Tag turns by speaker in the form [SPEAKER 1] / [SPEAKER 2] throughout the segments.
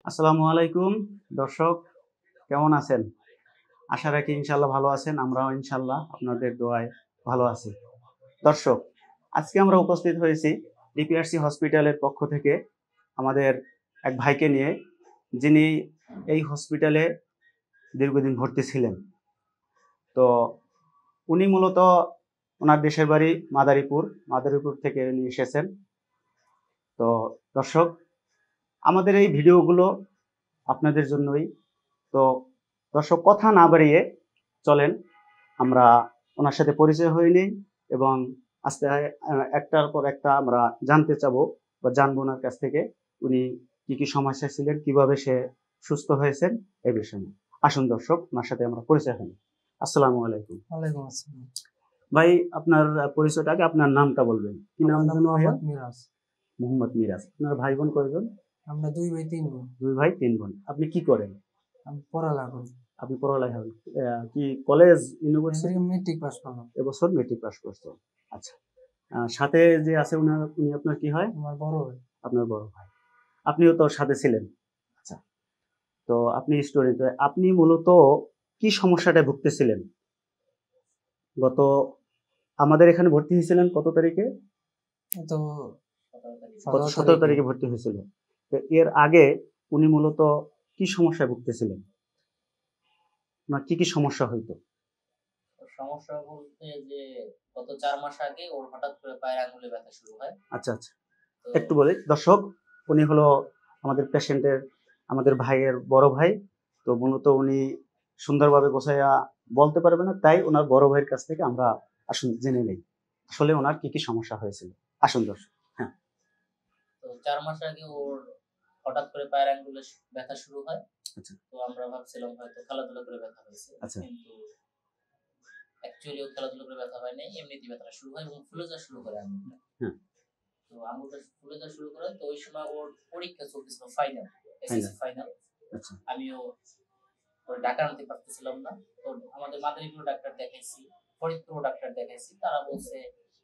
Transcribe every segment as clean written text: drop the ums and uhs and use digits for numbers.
[SPEAKER 1] আসসালামু আলাইকুম দর্শক, কেমন আছেন? আশা রাখি ইনশাল্লাহ ভালো আছেন। আমরাও ইনশাল্লাহ আপনাদের দোয়ায় ভালো আছি। দর্শক, আজকে আমরা উপস্থিত হয়েছি ডিপিআরসি হসপিটালের পক্ষ থেকে আমাদের এক ভাইকে নিয়ে, যিনি এই হসপিটালে দীর্ঘদিন ভর্তি ছিলেন। তো উনি মূলত ওনার দেশের বাড়ি মাদারীপুর থেকে নিয়ে এসেছেন। তো দর্শক, আমাদের এই ভিডিওগুলো আপনাদের জন্যই। তো দর্শক, কথা না বাড়িয়ে চলেন আমরা ওনার সাথে পরিচয় হয়ে নিই এবং আস্তে একটার পর একটা আমরা জানতে চাবো বা জানবো ওনার কাছ থেকে উনি কি কি সমস্যা ছিলেন, কিভাবে সে সুস্থ হয়েছেন এই বিষয়ে। আসুন দর্শক, ওনার সাথে আমরা পরিচয় হই। আসসালামু আলাইকুম।
[SPEAKER 2] ওয়ালাইকুম আসসালাম।
[SPEAKER 1] ভাই, আপনার পরিচয়টা আগে, আপনার নামটা বলবেন। কি নাম?
[SPEAKER 2] মিরাজ।
[SPEAKER 1] মোহাম্মদ মিরাজ। আপনার ভাই বোন কয়জন?
[SPEAKER 2] আমরা দুই ভাই তিন বোন।
[SPEAKER 1] দুই ভাই তিন বোন। আপনি কি করেন?
[SPEAKER 2] আমি পড়ালেখা করি।
[SPEAKER 1] আপনি পড়ালেখা কি কলেজ, ইউনিভার্সিটি?
[SPEAKER 2] মেট্রিক পাস করলাম।
[SPEAKER 1] এবছর মেট্রিক পাস করছেন। আচ্ছা, সাথে যে আছে উনি আপনার কি হয়?
[SPEAKER 2] আমার বড় ভাই।
[SPEAKER 1] আপনার বড় ভাই। আপনিও তো সাথে ছিলেন। আচ্ছা, তো আপনি স্টুডেন্ট, আপনি মূলত কি সমস্যাটা ভুগতেছিলেন? গত আমাদের এখানে ভর্তি হয়েছিলেন কত তারিখে?
[SPEAKER 2] তো
[SPEAKER 1] গত 17 তারিখে ভর্তি হয়েছিল। তো এর আগে উনি মূলত কি সমস্যায় ভুগতেছিলেন? না, কি কি সমস্যা হইতো?
[SPEAKER 3] সমস্যা বলতে যে গত 4 মাস আগে ওর হঠাৎ করে পায়ের আঙুলে ব্যথা শুরু হয়।
[SPEAKER 1] আচ্ছা আচ্ছা, একটু বলি দর্শক, উনি হলো আমাদের পেশেন্টের, আমাদের ভাইয়ের বড় ভাই। তো মূলত উনি সুন্দরভাবে গোছাইয়া বলতে পারবে না, তাই ওনার বড় ভাইয়ের কাছ থেকে আমরা আসুন জেনে নেই আসলে ওনার কি কি সমস্যা হয়েছিল। আসুন দর্শক। হ্যাঁ,
[SPEAKER 3] তো 4 মাস আগে ওর হঠাৎ করে পায়ের আঙুলে ব্যথা শুরু হয়।
[SPEAKER 1] আচ্ছা,
[SPEAKER 3] তো আমরা ভাবছিলাম হয়তো খেলাধুলা করে ব্যথা হয়েছে,
[SPEAKER 1] আচ্ছা,
[SPEAKER 3] কিন্তু অ্যাকচুয়ালি ও খেলাধুলা করে ব্যথা হয় নাই, এমনিতেই ব্যথাটা শুরু হয় এবং ফুলে যাওয়া শুরু করে আঙুলটা। তো আঙুলটা ফুলে যাওয়া শুরু করে, তো ওই সময় ওর পরীক্ষা চলতেছিল, ফাইনাল, এসএসসি ফাইনাল।
[SPEAKER 1] আচ্ছা,
[SPEAKER 3] আমিও ওর ডাক্তার আনতে পারতেছিলাম না। তো আমাদের মাদারীপুর ডাক্তার দেখাইছি, ফরিদপুর ডাক্তার দেখাইছি, তারা বলছে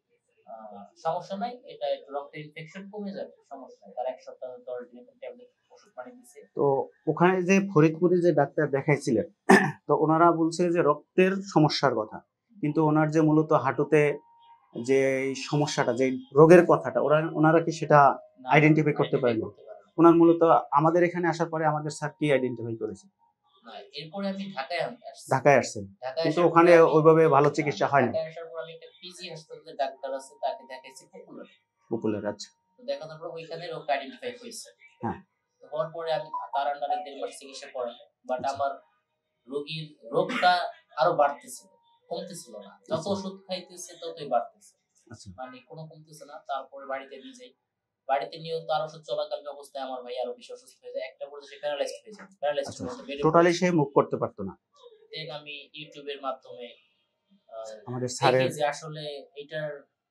[SPEAKER 3] সমস্যা নাই, এটা একটু রক্তের ইনফেকশন কমে যাবে, সমস্যা নাই। তার 1 সপ্তাহ 10 দিনের ট্যাবলেট ওষুধ পানি দিছে।
[SPEAKER 1] তো ওখানে যে ফরিদপুরে যে ডাক্তার দেখাইছিলেন, তো ওনারা বলছে যে রক্তের সমস্যার কথা, কিন্তু ওনার যে মূলত হাঁটুতে যে সমস্যাটা, যে রোগের কথাটা, ওনারা কি সেটা আইডেন্টিফাই করতে পারেনি? ওনার মূলত আমাদের এখানে আসার পরে আমাদের স্যার কি আইডেন্টিফাই করেছে?
[SPEAKER 3] এরপরে আমি
[SPEAKER 1] ঢাকায় আসছেন, কিন্তু ওখানে ওইভাবে ভালো চিকিৎসা হয় না।
[SPEAKER 3] ঢাকায় আসার পর আমি একটা পিজি হাসপাতালে ডাক্তার আছে, তাকে দেখাইছি,
[SPEAKER 1] পপুলার। আচ্ছা,
[SPEAKER 3] তো দেখানোর পর ওইখানে রোগ আইডেন্টিফাই হয়েছে।
[SPEAKER 1] হ্যাঁ,
[SPEAKER 3] তো হওয়ার পরে আমি তার আন্ডারে 1.5 মাস চিকিৎসা করাই, বাট আমার রোগীর রোগটা আরো বাড়তেছিল, কমতেছিল না। যত ওষুধ খাইতেছে ততই বাড়তেছে, মানে কোনো কমতেছে না। তারপরে বাড়িতে নিয়ে যাই, বাড়িতে নিয়েও তার ওষুধ চলাকালীন অবস্থায় আমার ভাই আরো বেশি অসুস্থ হয়ে যায়। একটা পর্যায়ে সে প্যারালাইজড হয়ে যায়,
[SPEAKER 1] টোটালি সে মুভ করতে পারতো না।
[SPEAKER 3] দেন আমি ইউটিউবের মাধ্যমে
[SPEAKER 1] আমাদের স্যারের
[SPEAKER 3] যে আসলে এটার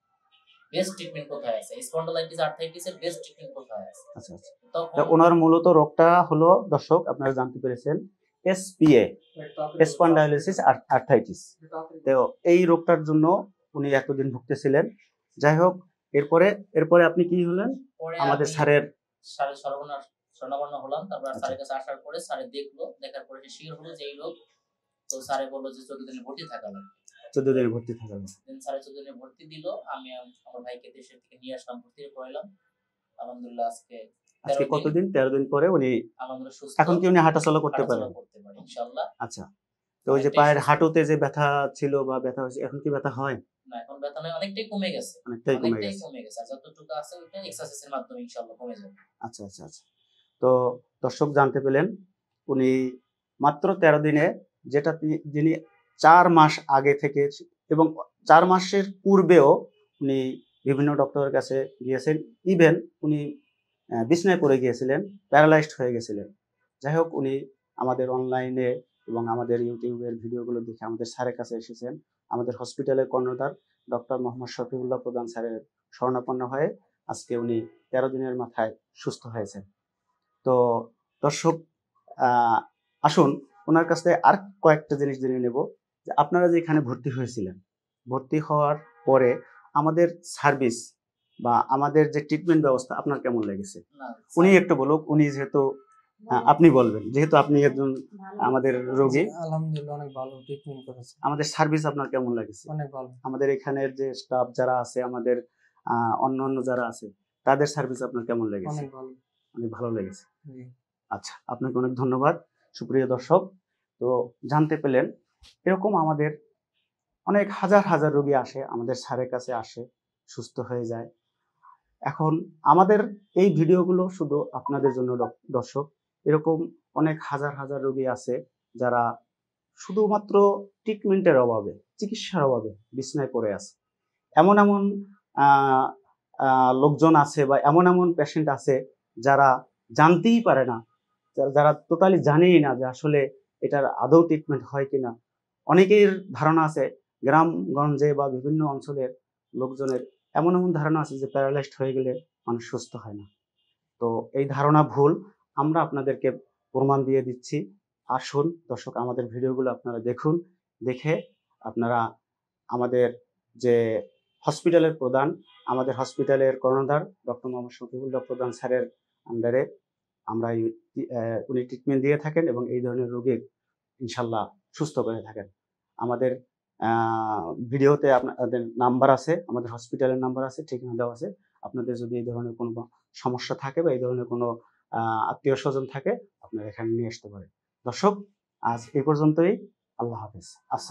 [SPEAKER 3] বেস্ট ট্রিটমেন্ট কোথায় আছে, স্পন্ডালাইটিস আর্থ্রাইটিসের বেস্ট ট্রিটমেন্ট কোথায় আছে।
[SPEAKER 1] আচ্ছা আচ্ছা, তো ওনার মূলত রোগটা হলো, দর্শক আপনারা জানতে পেরেছেন, এসপিএ, স্পন্ডালাইটিস আর্থ্রাইটিস। তো এই রোগটার জন্য উনি এতদিন ভুগতেছিলেন। যাই হোক, এরপরে আপনি কি হলেন? আমাদের স্যারের
[SPEAKER 3] শরণাপন্ন হলাম। তারপর স্যারের কাছে আসার পরে স্যারে দেখার পরে সে শিওর হলো যে এই রোগ। তো স্যারে বললো যে 14 দিনে ভর্তি থাকা লাগবে।
[SPEAKER 1] 14 দিনে ভর্তি থাকা লাগবে।
[SPEAKER 3] স্যারে 14 দিনে ভর্তি দিল। আমি আমার ভাইকে দেশে থেকে নিয়ে আসলাম, ভর্তি করাইলাম। আলহামদুলিল্লাহ আজকে
[SPEAKER 1] কতদিন? 13 দিন পরে উনি
[SPEAKER 3] আলহামদুলিল্লাহ সুস্থ।
[SPEAKER 1] এখন কি উনি হাঁটাচলা করতে পারেন?
[SPEAKER 3] ইনশাআল্লাহ।
[SPEAKER 1] আচ্ছা, তো ওই যে পায়ের হাঁটুতে যে ব্যথা ছিল বা ব্যথা হয়েছে, এখন কি ব্যথা হয়?
[SPEAKER 3] না, এখন ব্যথা নাই, অনেকটাই কমে গেছে। আর যতটুকু আছে ওটা এক্সারসাইজের মাধ্যমে ইনশাআল্লাহ কমে যাবে।
[SPEAKER 1] আচ্ছা আচ্ছা আচ্ছা, তো দর্শক জানতে পেলেন, উনি মাত্র 13 দিনে, যেটা যিনি 4 মাস আগে থেকে এবং 4 মাসের পূর্বেও উনি বিভিন্ন ডক্টরের কাছে গিয়েছেন, ইভেন উনি বিছনায় পড়ে গিয়েছিলেন, প্যারালাইজড হয়ে গেছিলেন। যাই হোক, উনি আমাদের অনলাইনে এবং আমাদের ইউটিউবের ভিডিওগুলো দেখে আমাদের স্যারের কাছে এসেছেন। আমাদের হসপিটালের কর্ণধার ডক্টর মোহাম্মদ শফিউল্লাহ প্রধান স্যারের শরণাপন্ন হয়ে আজকে উনি 13 দিনের মাথায় সুস্থ হয়েছেন। তো দর্শক, আসুন ওনার কাছ থেকে আর কয়েকটা জিনিস জেনে নেব, যে আপনারা যে এখানে ভর্তি হয়েছিলেন, ভর্তি হওয়ার পরে আমাদের সার্ভিস বা আমাদের যে ট্রিটমেন্ট ব্যবস্থা আপনার কেমন লেগেছে? উনি একটু বলুক, উনি যেহেতু আপনি বলবেন, যেহেতু আপনি একজন আমাদের রোগী।
[SPEAKER 2] আলহামদুলিল্লাহ অনেক ভালো ট্রিটমেন্ট করেছে,
[SPEAKER 1] আমাদের সার্ভিস আপনার কেমন লাগছে?
[SPEAKER 2] অনেক ভালো।
[SPEAKER 1] আমাদের এখানের যে স্টাফ যারা আছে, আমাদের অন্য যারা আছে, তাদের সার্ভিস আপনার কেমন লেগেছে?
[SPEAKER 2] অনেক ভালো।
[SPEAKER 1] অনেক ভালো লেগেছে।
[SPEAKER 2] জি।
[SPEAKER 1] আচ্ছা, আপনাকে অনেক ধন্যবাদ। সুপ্রিয় দর্শক, তো জানতে পেলেন এরকম আমাদের অনেক হাজার হাজার রোগী আসে, আমাদের স্যারের কাছে আসে, সুস্থ হয়ে যায়। এখন আমাদের এই ভিডিওগুলো শুধু আপনাদের জন্য দর্শক, এরকম অনেক হাজার হাজার রোগী আছে যারা শুধুমাত্র ট্রিটমেন্টের অভাবে, চিকিৎসার অভাবে বিছানায় পড়ে আছে। এমন এমন আহ, লোকজন আছে বা এমন এমন পেশেন্ট আছে যারা জানতেই পারে না, যারা টোটালি জানেই না যে আসলে এটার আদৌ ট্রিটমেন্ট হয় কিনা। অনেকের ধারণা আছে, গ্রামগঞ্জে বা বিভিন্ন অঞ্চলের লোকজনের এমন এমন ধারণা আছে যে প্যারালাইজড হয়ে গেলে মানুষ সুস্থ হয় না। তো এই ধারণা ভুল, আমরা আপনাদেরকে প্রমাণ দিয়ে দিচ্ছি। আসুন দর্শক, আমাদের ভিডিওগুলো আপনারা দেখুন, দেখে আপনারা আমাদের যে হসপিটালের প্রধান, আমাদের হসপিটালের কর্ণধার ডক্টর মোহাম্মদ শফিকুল্লাহ প্রধান স্যারের আন্ডারে আমরা উনি ট্রিটমেন্ট দিয়ে থাকেন এবং এই ধরনের রোগীর ইনশাল্লাহ সুস্থ করে থাকেন। আমাদের ভিডিওতে আপনাদের নাম্বার আছে, আমাদের হসপিটালের নাম্বার আছে, ঠিকানা দেওয়া আছে। আপনাদের যদি এই ধরনের কোনো সমস্যা থাকে বা এই ধরনের কোনো আত্মীয় স্বজন থাকে, আপনারা এখানে নিয়ে আসতে পারেন। দর্শক, আজ এই পর্যন্তই। আল্লাহ হাফেজ।